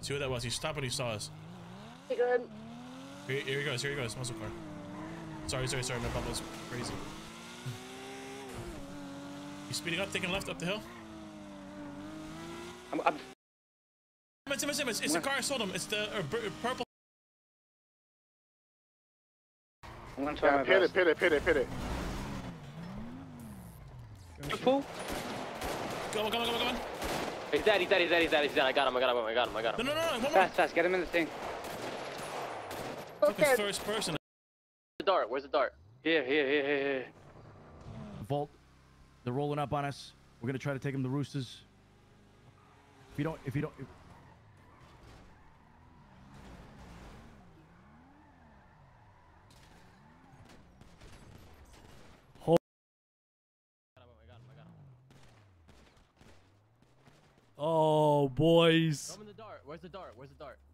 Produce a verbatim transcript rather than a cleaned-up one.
See what that was. He stopped when he saw us. Hey, go ahead. Here, here he goes. Here he goes. Muscle car. Sorry, sorry, sorry. My bump was crazy. He's speeding up, taking left up the hill. I'm. I'm It's, it's, it's, it's the car I sold him. It's the uh, purple. I'm gonna try Yeah, my pit best. it, pit it, pit it, pit it. You fool? Go on, go on, go on, go on. He's dead, he's dead, he's dead, he's dead, he's dead. I got him, I got him, I got him, I got him. No, no, no, one more. Fast, fast, get him in the thing. Fucking first person. Where's the dart? Where's the dart? Here, here, here, here, here. Vault. They're rolling up on us. We're gonna try to take them to Roosters. If you don't, if you don't. If... Hold. Oh, boys. Throw him in the dart. Where's the dart? Where's the dart?